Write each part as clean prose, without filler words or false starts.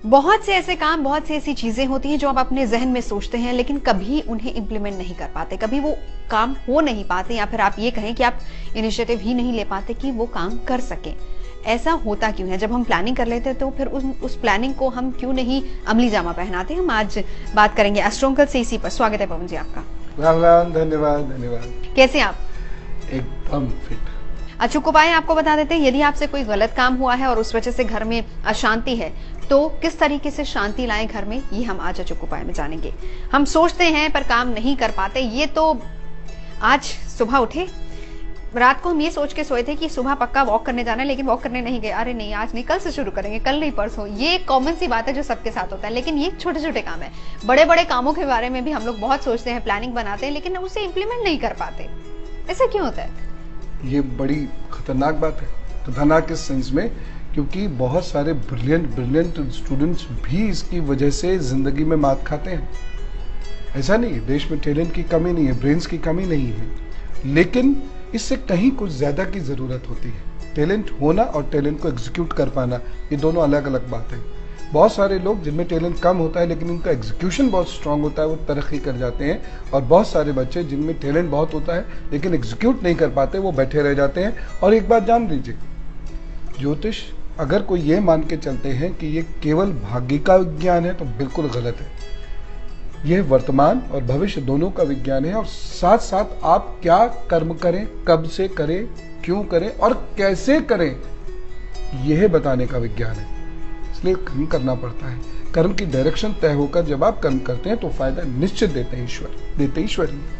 बहुत से ऐसे काम, बहुत सी ऐसी चीजें होती हैं जो आप अपने जहन में सोचते हैं लेकिन कभी उन्हें इंप्लीमेंट नहीं कर पाते, कभी वो काम हो नहीं पाते, या फिर आप ये कहें कि आप इनिशिएटिव ही नहीं ले पाते कि वो काम कर सकें। ऐसा होता क्यों है? जब हम प्लानिंग कर लेते हैं तो फिर उस प्लानिंग को हम क्यों नहीं अमली जामा पहनाते? हम आज बात करेंगे एस्ट्रो अंकल से इसी पर। स्वागत है पवन जी आपका। धन्यवाद। कैसे आप? एकदम फिट। अचूक उपाय आपको बता देते हैं। यदि आपसे कोई गलत काम हुआ है और उस वजह से घर में अशांति है तो किस तरीके से शांति लाएं घर में, ये हम आज अचूक उपाय में जानेंगे। हम सोचते हैं पर काम नहीं कर पाते। ये तो आज सुबह उठे, रात को हम ये सोच के सोए थे कि सुबह पक्का वॉक करने जाना है, लेकिन वॉक करने नहीं गए। अरे नहीं, आज नहीं, कल से शुरू करेंगे, कल नहीं परसों। ये एक कॉमन सी बात है जो सबके साथ होता है, लेकिन ये छोटे छोटे काम है। बड़े बड़े कामों के बारे में भी हम लोग बहुत सोचते हैं, प्लानिंग बनाते हैं, लेकिन उसे इंप्लीमेंट नहीं कर पाते। ऐसा क्यों होता है? ये बड़ी खतरनाक बात है। खतरनाक इस सेंस में क्योंकि बहुत सारे ब्रिलियंट स्टूडेंट्स भी इसकी वजह से जिंदगी में मात खाते हैं। ऐसा नहीं है, देश में टैलेंट की कमी नहीं है, ब्रेन्स की कमी नहीं है, लेकिन इससे कहीं कुछ ज्यादा की जरूरत होती है। टैलेंट होना और टैलेंट को एग्जीक्यूट कर पाना, ये दोनों अलग अलग बात है। बहुत सारे लोग जिनमें टैलेंट कम होता है लेकिन उनका एग्जीक्यूशन बहुत स्ट्रांग होता है, वो तरक्की कर जाते हैं, और बहुत सारे बच्चे जिनमें टैलेंट बहुत होता है लेकिन एग्जीक्यूट नहीं कर पाते, वो बैठे रह जाते हैं। और एक बात जान लीजिए, ज्योतिष अगर कोई ये मान के चलते हैं कि ये केवल भाग्य का विज्ञान है तो बिल्कुल गलत है। यह वर्तमान और भविष्य दोनों का विज्ञान है, और साथ साथ आप क्या कर्म करें, कब से करें, क्यों करें और कैसे करें, यह बताने का विज्ञान है। इसलिए कर्म करना पड़ता है। कर्म की डायरेक्शन तय होकर जब आप कर्म करते हैं तो फायदा निश्चित देते ईश्वर ही।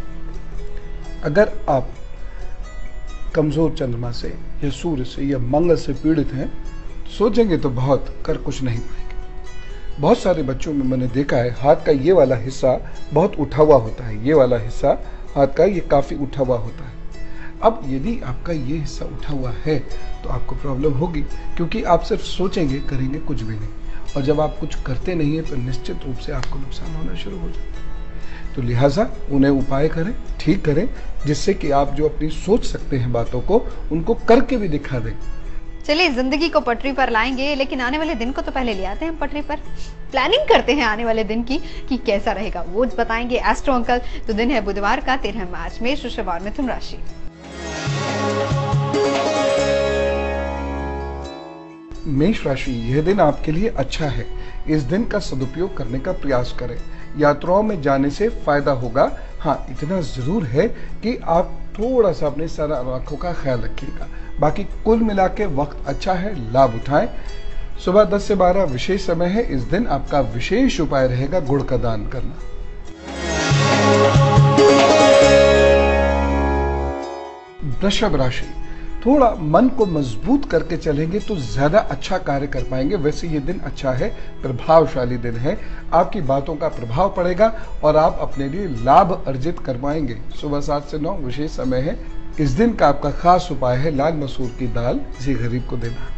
अगर आप कमजोर चंद्रमा से या सूर्य से या मंगल से पीड़ित हैं, सोचेंगे तो बहुत, कर कुछ नहीं पाएंगे। बहुत सारे बच्चों में मैंने देखा है, हाथ का ये वाला हिस्सा बहुत उठा हुआ होता है, ये वाला हिस्सा हाथ का ये काफी उठा हुआ होता है। अब यदि आपका ये हिस्सा उठा हुआ है तो आपको प्रॉब्लम होगी, क्योंकि आप सिर्फ सोचेंगे, करेंगे कुछ भी नहीं, और जब आप कुछ करते नहीं है तो निश्चित रूप से आपको नुकसान होना शुरू हो जाता है। तो लिहाजा उन्हें उपाय करें, ठीक करें, जिससे कि आप जो अपनी सोच सकते हैं बातों को, उनको करके भी दिखा दें। चलिए, जिंदगी को पटरी पर लाएंगे, लेकिन आने वाले दिन को तो पहले ले आते हैं हम पटरी पर। प्लानिंग करते हैं आने वाले दिन की कि कैसा रहेगा, वो बताएंगे एस्ट्रो अंकल। तो दिन है बुधवार का 13 मार्च, मेष, वृषभ और मिथुन राशि। मेष राशि, यह दिन आपके लिए अच्छा है। इस दिन का सदुपयोग करने का प्रयास करें। यात्राओं में जाने से फायदा होगा। हाँ, इतना जरूर है कि आप थोड़ा सा अपने सर और आंखों का ख्याल रखिएगा। बाकी कुल मिला के वक्त अच्छा है, लाभ उठाएं। सुबह 10 से 12 विशेष समय है। इस दिन आपका विशेष उपाय रहेगा गुड़ का दान करना। वृषभ राशि, थोड़ा मन को मजबूत करके चलेंगे तो ज्यादा अच्छा कार्य कर पाएंगे। वैसे ये दिन अच्छा है, प्रभावशाली दिन है। आपकी बातों का प्रभाव पड़ेगा और आप अपने लिए लाभ अर्जित कर पाएंगे। सुबह 7 से 9 विशेष समय है। इस दिन का आपका खास उपाय है लाल मसूर की दाल किसी गरीब को देना।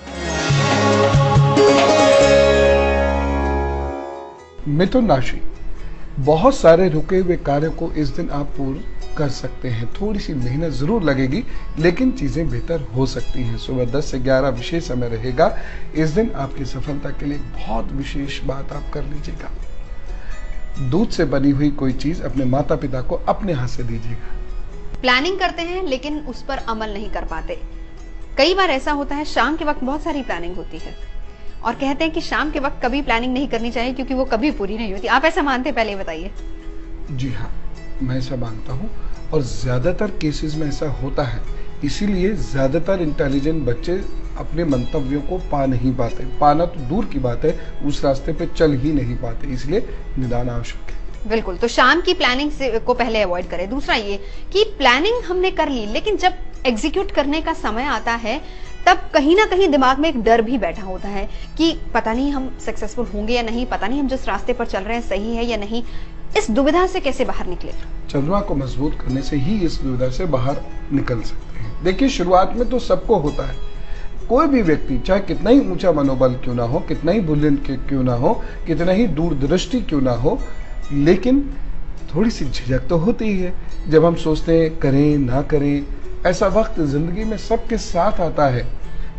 मिथुन राशि, बहुत सारे रुके हुए कार्यों को इस दिन आप पूर्ण कर सकते हैं। थोड़ी सी मेहनत जरूर लगेगी, लेकिन चीजें बेहतर हो सकती हैं। सुबह 10 से 11 विशेष समय रहेगा। इस दिन आपकी सफलता के लिए बहुत विशेष बात आप कर लीजिएगा। दूध से बनी हुई कोई चीज अपने माता पिता को अपने हाथ से दीजिएगा। प्लानिंग करते हैं लेकिन उस पर अमल नहीं कर पाते। कई बार ऐसा होता है, शाम के वक्त बहुत सारी प्लानिंग होती है और कहते हैं कि शाम के वक्त कभी प्लानिंग नहीं करनी चाहिए क्योंकि वो कभी पूरी नहीं होती। आप ऐसा मानते हैं? पहले बताइए। जी हाँ, मैं ऐसा मानता हूँ, और ज्यादातर केसेस में ऐसा होता है। इसीलिए ज्यादातर इंटेलिजेंट बच्चे अपने मंतव्यों को पा नहीं पाते। पाना तो दूर की बात है, उस रास्ते पे चल ही नहीं पाते। इसलिए निदान आवश्यक है। बिल्कुल, तो शाम की प्लानिंग से को पहले अवॉइड करें। दूसरा ये कि प्लानिंग हमने कर ली, लेकिन जब एग्जीक्यूट करने का समय आता है तब कहीं ना कहीं दिमाग में एक डर भी बैठा होता है कि पता नहीं हम सक्सेसफुल होंगे या नहीं, पता नहीं हम जिस रास्ते पर चल रहे हैं सही है या नहीं। इस दुविधा से कैसे बाहर निकले? चंद्रमा को मजबूत करने से ही इस दुविधा से बाहर निकल सकते हैं। देखिए, शुरुआत में तो सबको होता है। कोई भी व्यक्ति चाहे कितना ही ऊंचा मनोबल क्यों ना हो, कितना ही बुलंद क्यों ना हो, कितना ही दूरदृष्टि क्यों ना हो, लेकिन थोड़ी सी झिझक तो होती ही है जब हम सोचते हैं करें ना करें। ऐसा वक्त जिंदगी में सबके साथ आता है,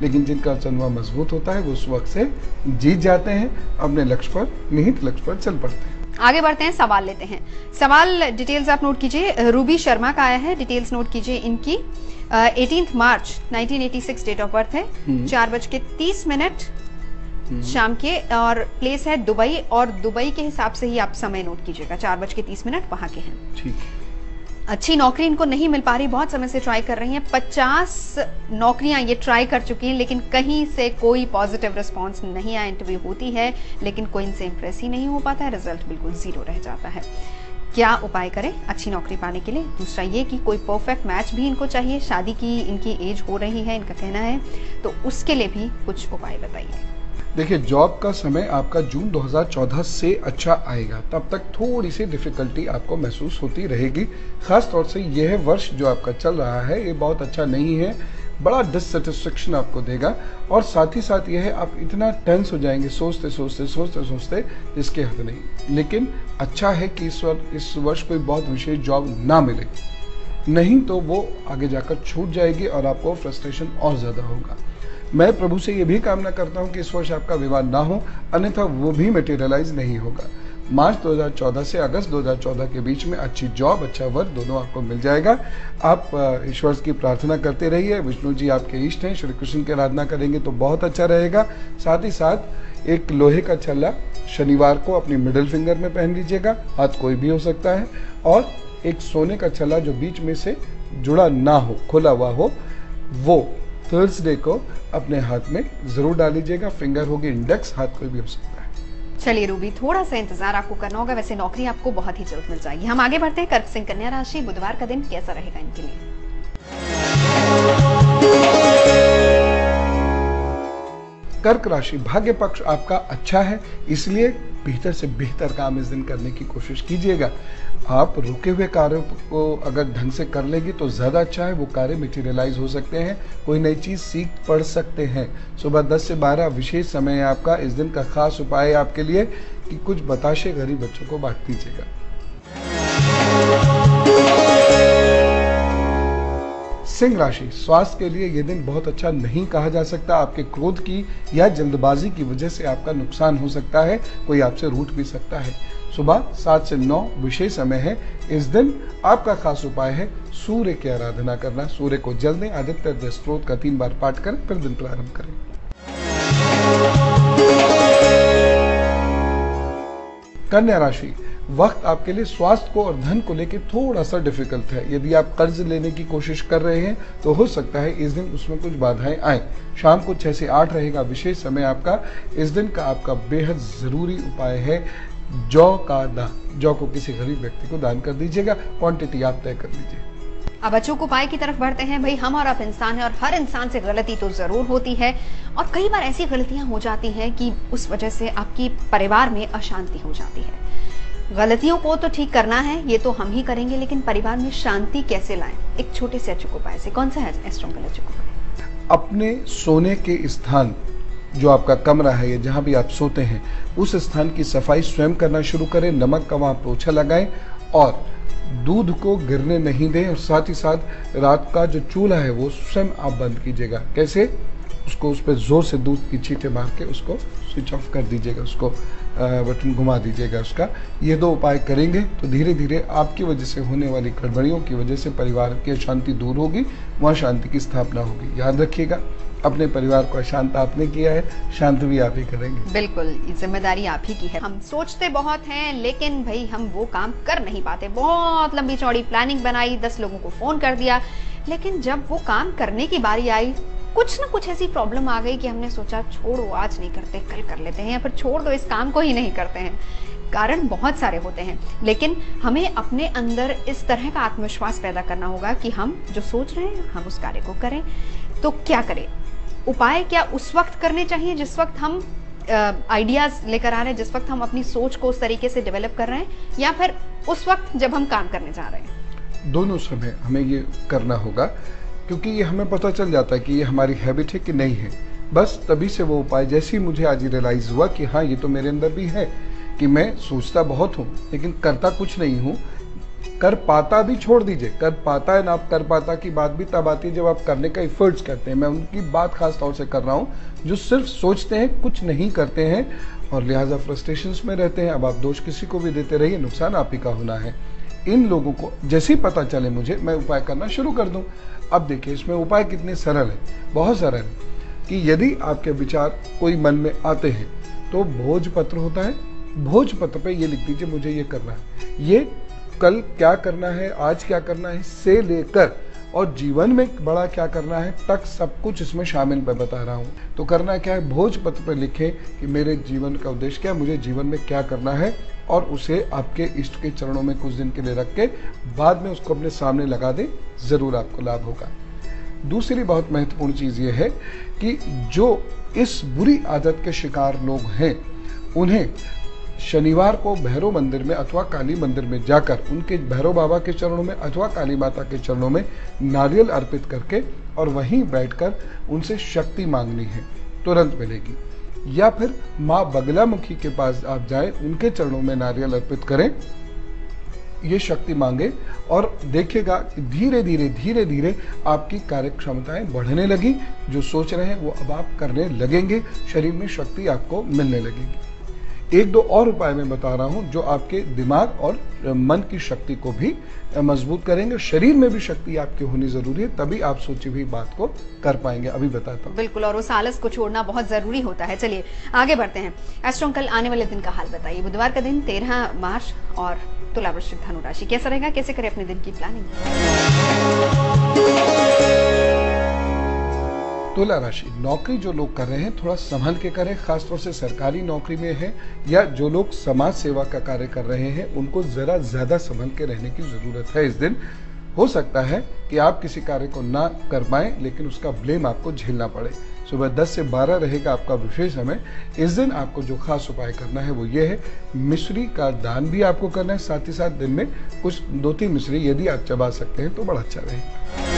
लेकिन जिनका चंद्रमा मजबूत होता है वो उस वक्त से जीत जाते हैं, अपने लक्ष्य पर, निहित लक्ष्य पर चल पड़ते हैं। आगे बढ़ते हैं, सवाल लेते हैं। सवाल डिटेल्स आप नोट कीजिए। रूबी शर्मा का आया है, डिटेल्स नोट कीजिए इनकी। 18 मार्च 1986 डेट ऑफ बर्थ है, 4:30 शाम के, और प्लेस है दुबई, और दुबई के हिसाब से ही आप समय नोट कीजिएगा, 4:30 वहां के हैं। ठीक। अच्छी नौकरी इनको नहीं मिल पा रही, बहुत समय से ट्राई कर रही हैं, 50 नौकरियां ये ट्राई कर चुकी हैं, लेकिन कहीं से कोई पॉजिटिव रिस्पांस नहीं आया। इंटरव्यू होती है लेकिन कोई इनसे इंप्रेस ही नहीं हो पाता है, रिजल्ट बिल्कुल 0 रह जाता है। क्या उपाय करें अच्छी नौकरी पाने के लिए? दूसरा ये कि कोई परफेक्ट मैच भी इनको चाहिए, शादी की इनकी एज हो रही है, इनका कहना है, तो उसके लिए भी कुछ उपाय बताइए। देखिए, जॉब का समय आपका जून 2014 से अच्छा आएगा, तब तक थोड़ी सी डिफिकल्टी आपको महसूस होती रहेगी। खास तौर से यह वर्ष जो आपका चल रहा है ये बहुत अच्छा नहीं है, बड़ा डिससेटिस्फेक्शन आपको देगा, और साथ ही साथ यह है आप इतना टेंस हो जाएंगे सोचते सोचते जिसके हद नहीं। लेकिन अच्छा है कि इस वर्ष कोई बहुत विशेष जॉब ना मिले, नहीं तो वो आगे जाकर छूट जाएगी और आपको फ्रस्ट्रेशन और ज्यादा होगा। मैं प्रभु से ये भी कामना करता हूं कि इस वर्ष आपका विवाह ना हो, अन्यथा वो भी मटेरियलाइज नहीं होगा। मार्च 2014 से अगस्त 2014 के बीच में अच्छी जॉब, अच्छा वर दोनों आपको मिल जाएगा। आप ईश्वर की प्रार्थना करते रहिए, विष्णु जी आपके इष्ट हैं, श्री कृष्ण की आराधना करेंगे तो बहुत अच्छा रहेगा। साथ ही साथ एक लोहे का छल्ला शनिवार को अपनी मिडिल फिंगर में पहन लीजिएगा, हाथ कोई भी हो सकता है, और एक सोने का छल्ला जो बीच में से जुड़ा ना हो, खुला हुआ हो, वो थर्सडे को अपने हाथ में जरूर डाल लीजिएगा। फिंगर होगी इंडेक्स, हाथ कोई भी हो सकता है। चलिए रूबी, थोड़ा सा इंतजार आपको करना होगा, वैसे नौकरी आपको बहुत ही जल्द मिल जाएगी। हम आगे बढ़ते हैं। कर्क सिंह कन्या राशि, बुधवार का दिन कैसा रहेगा इनके लिए? कर्क राशि, भाग्य पक्ष आपका अच्छा है, इसलिए बेहतर से बेहतर काम इस दिन करने की कोशिश कीजिएगा। आप रुके हुए कार्यों को अगर ढंग से कर लेंगे तो ज्यादा अच्छा है, वो कार्य मटेरियलाइज हो सकते हैं, कोई नई चीज सीख पढ़ सकते हैं। सुबह 10 से 12 विशेष समय है आपका। इस दिन का खास उपाय है आपके लिए कि कुछ बताशे गरीब बच्चों को बांट दीजिएगा। सिंह राशि, स्वास्थ्य के लिए यह दिन बहुत अच्छा नहीं कहा जा सकता। आपके क्रोध की या जल्दबाजी की वजह से आपका नुकसान हो सकता है, कोई आपसे रूठ भी सकता है। सुबह 7 से 9 विशेष समय है। इस दिन आपका खास उपाय है सूर्य की आराधना करना। सूर्य को जल दें, आदित्य स्तोत्र का 3 बार पाठ करें, फिर दिन प्रारंभ करें। कन्या राशि, वक्त आपके लिए स्वास्थ्य को और धन को लेकर थोड़ा सा डिफिकल्ट है। यदि आप कर्ज लेने की कोशिश कर रहे हैं तो हो सकता है इस दिन उसमें कुछ बाधाएं आए। शाम को 6 से 8 रहेगा विशेष समय आपका। इस दिन का आपका बेहद जरूरी उपाय है जौ का दान। जौ को किसी गरीब व्यक्ति को दान कर दीजिएगा, क्वांटिटी आप तय कर लीजिए। अब अचूक उपाय की तरफ बढ़ते हैं। भाई, हम और आप इंसान हैं और हर इंसान से गलती तो जरूर होती है, और कई बार ऐसी गलतियां हो जाती हैं कि उस वजह से आपकी परिवार में अशांति हो जाती है। गलतियों को तो ठीक करना है, ये तो हम ही करेंगे, लेकिन परिवार में शांति कैसे लाएं? एक छोटे से अचूक उपाय से। कौन सा है एस्ट्रोनॉमिकल अचूक उपाय? अपने सोने के स्थान, जो आपका कमरा है या जहां भी आप सोते हैं, उस स्थान की सफाई स्वयं करना शुरू करें। नमक का वहां पोछा लगाएं और दूध को गिरने नहीं दें, और साथ ही साथ रात का जो चूल्हा है वो स्वयं आप बंद कीजिएगा। कैसे? उसको उस पर जोर से दूध की छींटे मार के उसको स्विच ऑफ कर दीजिएगा, उसको बटन घुमा दीजिएगा उसका। ये 2 उपाय करेंगे तो धीरे धीरे आपकी वजह से होने वाली गड़बड़ियों की वजह से परिवार की अशांति दूर होगी, वहां शांति की स्थापना होगी। याद रखिएगा, अपने परिवार को अशांत आपने किया है, शांत भी आप ही करेंगे। बिल्कुल, जिम्मेदारी आप ही की है। हम सोचते बहुत हैं लेकिन भाई हम वो काम कर नहीं पाते। बहुत लंबी चौड़ी प्लानिंग बनाई, 10 लोगों को फोन कर दिया, लेकिन जब वो काम करने की बारी आई कुछ ना कुछ ऐसी प्रॉब्लम आ गई कि हमने सोचा छोड़ो, आज नहीं करते, कल कर लेते हैं, या फिर छोड़ दो, इस काम को ही नहीं करते हैं। कारण बहुत सारे होते हैं, लेकिन हमें अपने अंदर इस तरह का आत्मविश्वास पैदा करना होगा कि हम जो सोच रहे हैं हम उस कार्य को करें। तो क्या करें? उपाय क्या उस वक्त करने चाहिए जिस वक्त हम आइडियाज लेकर आ रहे हैं, जिस वक्त हम अपनी सोच को उस तरीके से डेवलप कर रहे हैं, या फिर उस वक्त जब हम काम करने जा रहे हैं? दोनों समय हमें ये करना होगा, क्योंकि ये हमें पता चल जाता है कि ये हमारी हैबिट है कि नहीं है। बस तभी से वो उपाय, जैसे ही मुझे आज रियलाइज हुआ कि हाँ ये तो मेरे अंदर भी है कि मैं सोचता बहुत हूँ लेकिन करता कुछ नहीं हूँ, कर पाता भी छोड़ दीजिए, कर पाता है ना, आप कर पाता की बात भी तब आती है जब आप करने का एफर्ट्स करते हैं। मैं उनकी बात खास तौर से कर रहा हूँ जो सिर्फ सोचते हैं, कुछ नहीं करते हैं और लिहाजा फ्रस्ट्रेशंस में रहते हैं। अब आप दोष किसी को भी देते रहिए, नुकसान आप ही का होना है। इन लोगों को जैसे ही पता चले मुझे, मैं उपाय करना शुरू कर दूं। अब देखिए इसमें उपाय कितने सरल है, बहुत सरल है कि यदि आपके विचार कोई मन में आते हैं तो भोजपत्र होता है, भोजपत्र पे ये लिख दीजिए मुझे ये करना है, ये कल क्या करना है, आज क्या करना है से लेकर और जीवन में बड़ा क्या करना है तक सब कुछ इसमें शामिल मैं बता रहा हूं। तो करना क्या है, भोजपत्र पे लिखें कि मेरे जीवन का उद्देश्य क्या, मुझे जीवन में क्या करना है और उसे आपके इष्ट के चरणों में कुछ दिन के लिए रख के बाद में उसको अपने सामने लगा दें, जरूर आपको लाभ होगा। दूसरी बहुत महत्वपूर्ण चीज ये है कि जो इस बुरी आदत के शिकार लोग हैं उन्हें शनिवार को भैरव मंदिर में अथवा काली मंदिर में जाकर उनके भैरव बाबा के चरणों में अथवा काली माता के चरणों में नारियल अर्पित करके और वहीं बैठकर उनसे शक्ति मांगनी है, तुरंत मिलेगी। या फिर माँ बगलामुखी के पास आप जाएं, उनके चरणों में नारियल अर्पित करें, ये शक्ति मांगे और देखिएगा धीरे धीरे आपकी कार्य क्षमताएं बढ़ने लगी। जो सोच रहे हैं वो अब आप करने लगेंगे, शरीर में शक्ति आपको मिलने लगेगी। एक दो और उपाय मैं बता रहा हूं जो आपके दिमाग और मन की शक्ति को भी मजबूत करेंगे। शरीर में भी शक्ति आपकी होनी जरूरी है, तभी आप सोची हुई बात को कर पाएंगे। अभी बताता हूँ। बिल्कुल, और उस आलस को छोड़ना बहुत जरूरी होता है। चलिए आगे बढ़ते हैं। एस्ट्रो अंकल, आने वाले दिन का हाल बताइए। बुधवार का दिन 13 मार्च और तुला वृश्चिक धनु राशि कैसा रहेगा, कैसे करें अपने दिन की प्लानिंग? तुला राशि, नौकरी जो लोग कर रहे हैं थोड़ा संभल के करें, खासतौर से सरकारी नौकरी में है या जो लोग समाज सेवा का कार्य कर रहे हैं उनको जरा ज्यादा संभल के रहने की जरूरत है। इस दिन हो सकता है कि आप किसी कार्य को ना कर पाए लेकिन उसका ब्लेम आपको झेलना पड़े। सुबह 10 से 12 रहेगा आपका विशेष समय। इस दिन आपको जो खास उपाय करना है वो ये है, मिश्री का दान भी आपको करना है, साथ ही साथ दिन में कुछ 2-3 मिश्री यदि आप चबा सकते हैं तो बड़ा अच्छा रहेगा।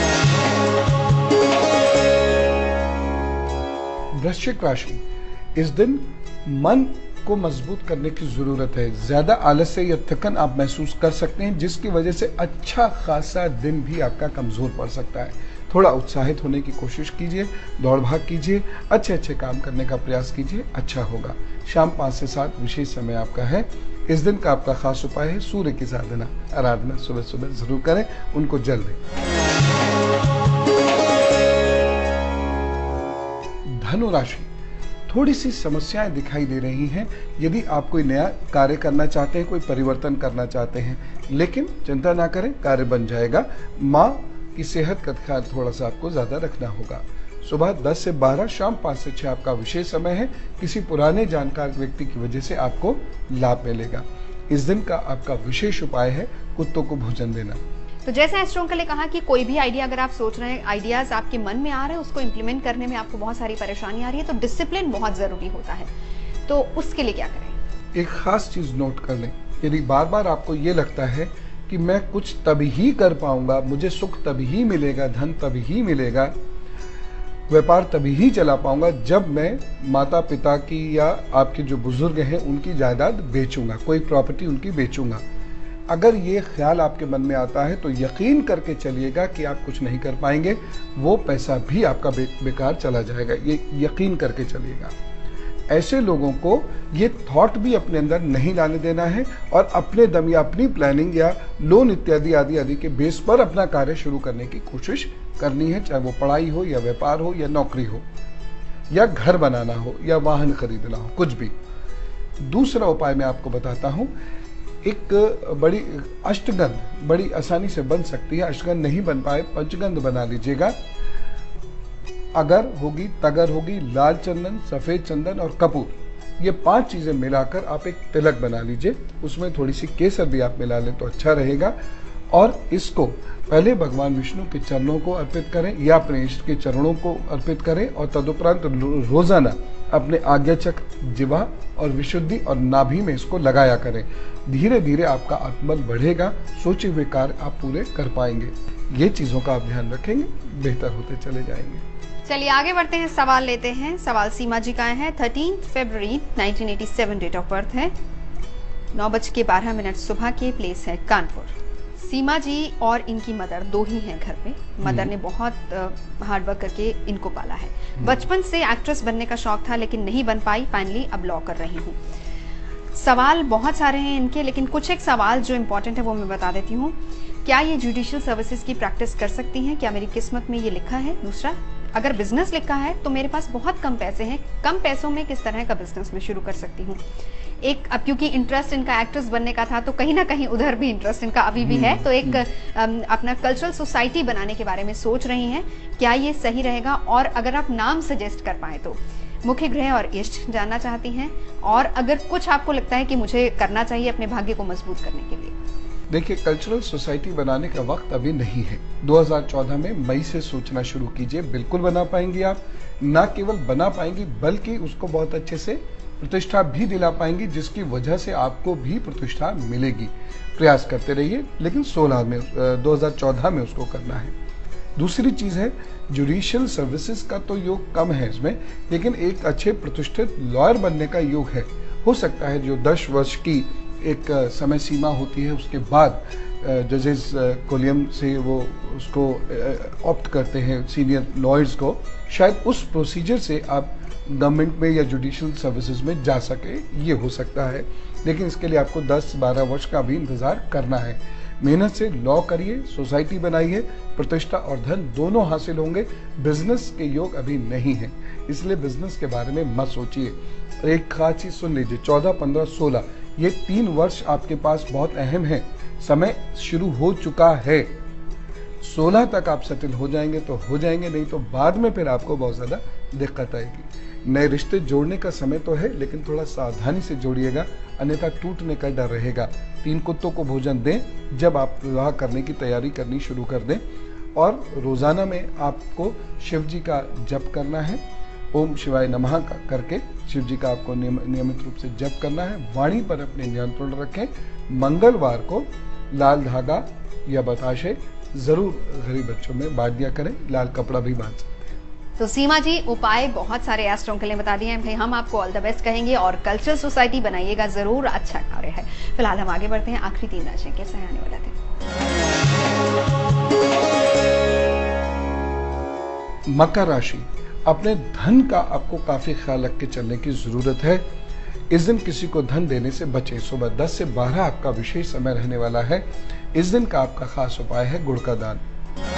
वृश्चिक राशि, इस दिन मन को मजबूत करने की जरूरत है। ज्यादा आलस्य या थकन आप महसूस कर सकते हैं जिसकी वजह से अच्छा खासा दिन भी आपका कमजोर पड़ सकता है। थोड़ा उत्साहित होने की कोशिश कीजिए, दौड़ भाग कीजिए, अच्छे काम करने का प्रयास कीजिए, अच्छा होगा। शाम 5 से 7 विशेष समय आपका है। इस दिन का आपका खास उपाय है सूर्य की साधना, आराधना सुबह सुबह जरूर करें, उनको जल दें। धनु राशि, थोड़ी सी समस्याएं दिखाई दे रही हैं। यदि आप कोई नया कार्य करना चाहते हैं, कोई परिवर्तन करना चाहते हैं, लेकिन चिंता ना करें, कार्य बन जाएगा। माँ की सेहत का ख्याल थोड़ा सा आपको ज्यादा रखना होगा। सुबह 10 से 12, शाम 5 से 6 आपका विशेष समय है। किसी पुराने जानकार व्यक्ति की वजह से आपको लाभ मिलेगा। इस दिन का आपका विशेष उपाय है कुत्तों को भोजन देना। तो जैसे एस्ट्रो अंकल ने कहा कि कोई भी आइडिया अगर आप सोच रहे हैं, आइडियाज आपके मन में आ रहे हैं, उसको इम्प्लीमेंट करने में आपको बहुत सारी परेशानी आ रही है, तो डिसिप्लिन बहुत जरूरी होता है। तो उसके लिए क्या करें? एक खास चीज नोट कर लें, यदि बार बार आपको ये लगता है कि मैं कुछ तभी ही कर पाऊंगा, मुझे सुख तभी ही मिलेगा, धन तभी ही मिलेगा, व्यापार तभी ही चला पाऊंगा जब मैं माता पिता की या आपके जो बुजुर्ग हैं उनकी जायदाद बेचूंगा, कोई प्रॉपर्टी उनकी बेचूंगा, अगर ये ख्याल आपके मन में आता है तो यकीन करके चलिएगा कि आप कुछ नहीं कर पाएंगे, वो पैसा भी आपका बेकार चला जाएगा, ये यकीन करके चलिएगा। ऐसे लोगों को ये थॉट भी अपने अंदर नहीं लाने देना है और अपने दम या अपनी प्लानिंग या लोन इत्यादि आदि के बेस पर अपना कार्य शुरू करने की कोशिश करनी है, चाहे वो पढ़ाई हो या व्यापार हो या नौकरी हो या घर बनाना हो या वाहन खरीदना हो, कुछ भी। दूसरा उपाय मैं आपको बताता हूं, एक बड़ी अष्टगंध बड़ी आसानी से बन सकती है। अष्टगंध नहीं बन पाए, पंचगंध बना लीजिएगा। अगर होगी, तगर होगी, लाल चंदन, सफेद चंदन और कपूर, ये 5 चीजें मिलाकर आप एक तिलक बना लीजिए। उसमें थोड़ी सी केसर भी आप मिला लें तो अच्छा रहेगा। और इसको पहले भगवान विष्णु के चरणों को अर्पित करें या अपने इष्ट के चरणों को अर्पित करें और तदुपरांत रोजाना अपने आज्ञा चक्र, जिह्वा और विशुद्धि और नाभि में इसको लगाया करें। धीरे धीरे आपका आत्मबल बढ़ेगा, सोचे हुए कार्य आप पूरे कर पाएंगे। ये चीजों का आप ध्यान रखेंगे, बेहतर होते चले जाएंगे। चलिए आगे बढ़ते हैं, सवाल लेते हैं। सवाल सीमा जी का है। 13 फरवरी 1987 डेट ऑफ बर्थ है, 9:12 सुबह के, प्लेस है कानपुर। सीमा जी और इनकी मदर दो ही हैं घर में। मदर ने बहुत हार्डवर्क करके इनको पाला है। बचपन से एक्ट्रेस बनने का शौक था लेकिन नहीं बन पाई, फाइनली अब लॉ कर रही हूँ। सवाल बहुत सारे हैं इनके, लेकिन कुछ एक सवाल जो इम्पोर्टेंट है वो मैं बता देती हूँ। क्या ये जुडिशियल सर्विसेज की प्रैक्टिस कर सकती हैं? क्या मेरी किस्मत में ये लिखा है? दूसरा, अगर बिजनेस लिखा है तो मेरे पास बहुत कम पैसे हैं, कम पैसों में किस तरह का बिजनेस मैं शुरू कर सकती हूँ? एक, अब क्योंकि इंटरेस्ट इनका एक्ट्रेस बनने का था तो कहीं ना कहीं उधर भी इंटरेस्ट इनका अभी भी है, तो एक अपना कल्चरल सोसाइटी बनाने के बारे में सोच रही हैं। क्या ये सही रहेगा? और अगर आप नाम सजेस्ट कर पाए तो मुख्य ग्रह और इष्ट जानना चाहती हैं, और अगर कुछ आपको लगता है कि मुझे करना चाहिए अपने भाग्य को मजबूत करने के लिए। देखिए, कल्चरल सोसाइटी बनाने का वक्त अभी नहीं है। 2014 में मई से सोचना शुरू कीजिए। बिल्कुल बना पाएंगी आप, ना केवल बना पाएंगी बल्कि उसको बहुत अच्छे से प्रतिष्ठा भी दिला पाएंगी, जिसकी वजह से आपको भी प्रतिष्ठा मिलेगी। प्रयास करते रहिए, लेकिन 2014 में उसको करना है। दूसरी चीज है, जुडिशियल सर्विसेज का तो योग कम है इसमें, लेकिन एक अच्छे प्रतिष्ठित लॉयर बनने का योग है। हो सकता है जो 10 वर्ष की एक समय सीमा होती है, उसके बाद जजेस कोलियम से वो उसको ऑप्ट करते हैं सीनियर लॉयर्स को, शायद उस प्रोसीजर से आप गवर्नमेंट में या जुडिशियल सर्विसेज में जा सके, ये हो सकता है। लेकिन इसके लिए आपको 10-12 वर्ष का भी इंतजार करना है। मेहनत से लॉ करिए, सोसाइटी बनाइए, प्रतिष्ठा और धन दोनों हासिल होंगे। बिजनेस के योग अभी नहीं है, इसलिए बिजनेस के बारे में मत सोचिए। एक खास चीज सुन लीजिए, 14, 15, 16 ये 3 वर्ष आपके पास बहुत अहम है। समय शुरू हो चुका है। 16 तक आप सेटल हो जाएंगे तो हो जाएंगे, नहीं तो बाद में फिर आपको बहुत ज्यादा दिक्कत आएगी। नए रिश्ते जोड़ने का समय तो है, लेकिन थोड़ा सावधानी से जोड़िएगा, अन्यथा टूटने का डर रहेगा। 3 कुत्तों को भोजन दें जब आप विवाह करने की तैयारी करनी शुरू कर दें, और रोजाना में आपको शिव जी का जप करना है। ओम शिवाय नमः का करके शिव जी का आपको नियमित रूप से जप करना है। वाणी पर अपने नियंत्रण रखें। मंगलवार को लाल धागा या बताशे जरूर गरीब बच्चों में बांट दिया करें। लाल कपड़ा भी बांट सकते हैं। तो सीमा जी, उपाय बहुत सारे एस्ट्रों के लिए बता दिए हैं भाई। हम आपको ऑल द बेस्ट कहेंगे और कल्चरल सोसाइटी बनाइएगा जरूर, अच्छा कार्य है। फिलहाल हम आगे बढ़ते हैं। आखिरी 3 राशि कैसे आने वाला थे? मकर राशि, अपने धन का आपको काफी ख्याल रख के चलने की जरूरत है। इस दिन किसी को धन देने से बचें। सुबह 10 से 12 आपका विशेष समय रहने वाला है। इस दिन का आपका खास उपाय है गुड़ का दान।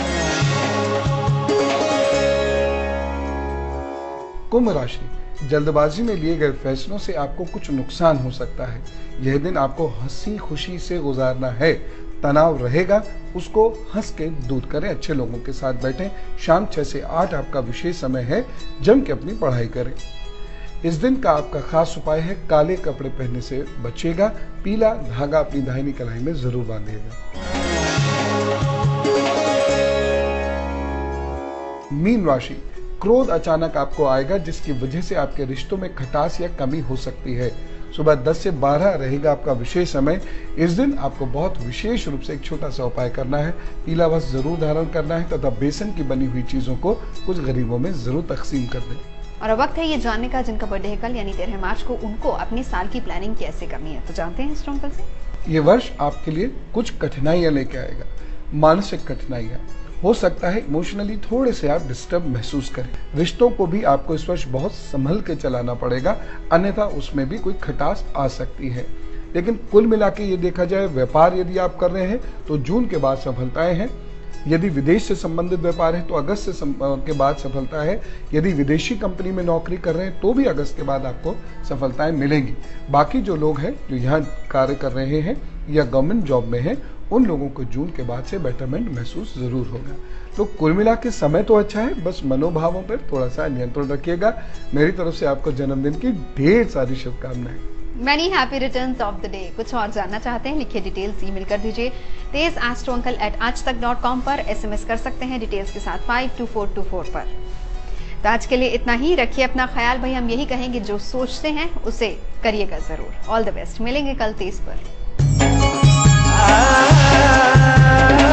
कुंभ राशि, जल्दबाजी में लिए गए फैसलों से आपको कुछ नुकसान हो सकता है। यह दिन आपको हंसी खुशी से गुजारना है। तनाव रहेगा, उसको हंस के दूर करें। अच्छे लोगों के साथ बैठें। शाम 6 से 8 आपका विशेष समय है। जम के अपनी पढ़ाई करें। इस दिन का आपका खास उपाय है काले कपड़े पहनने से बचिएगा। पीला धागा अपनी दाहिनी कलाई में जरूर बांधिएगा। मीन राशि, क्रोध अचानक आपको आएगा, जिसकी वजह से आपके रिश्तों में खटास या कमी हो सकती है। सुबह 10 से 12 रहेगा आपका विशेष समय। इस दिन आपको बहुत विशेष रूप से एक छोटा सा उपाय करना है। पीला वस्त्र जरूर धारण करना है तथा बेसन की बनी हुई चीजों को कुछ गरीबों में जरूर तकसीम कर दें। और अब वक्त है ये जानने का जिनका बर्थडे है कल, यानी 13 मार्च को, उनको अपनी साल की प्लानिंग कैसे करनी है, तो जानते हैं स्ट्रॉन्ग कल से। ये वर्ष आपके लिए कुछ कठिनाइयां लेके आएगा। मानसिक कठिनाइयां हो सकता है, इमोशनली थोड़े से आप डिस्टर्ब महसूस करें। रिश्तों को भी आपको इस वर्ष बहुत संभल के चलाना पड़ेगा, अन्यथा उसमें भी कोई खटास आ सकती है। लेकिन कुल मिला के ये देखा जाए, व्यापार यदि आप कर रहे हैं तो जून के बाद सफलताएं हैं। यदि विदेश से संबंधित व्यापार है तो अगस्त के बाद सफलता है। यदि विदेशी कंपनी में नौकरी कर रहे हैं तो भी अगस्त के बाद आपको सफलताएं मिलेंगी। बाकी जो लोग हैं जो यहाँ कार्य कर रहे हैं या गवर्नमेंट जॉब में हैं, उन लोगों को जून के बाद से बेटरमेंट महसूस जरूर होगा। तो कुल मिला के समय तो अच्छा है, बस मनोभावों पर थोड़ा सा नियंत्रण रखिएगा। मेरी तरफ से आपको जन्मदिन की ढेर सारी शुभकामनाएं। Many happy returns of the day. कुछ और जानना चाहते हैं, लिखिए डिटेल्स, ईमेल कर दीजिए teasastrouncle@aajtak.com पर। SMS कर सकते हैं डिटेल्स के साथ 52424 पर। तो आज के लिए इतना ही। रखिए अपना ख्याल। भाई हम यही कहेंगे, जो सोचते हैं उसे करिएगा जरूर। All the best. मिलेंगे कल 30 पर।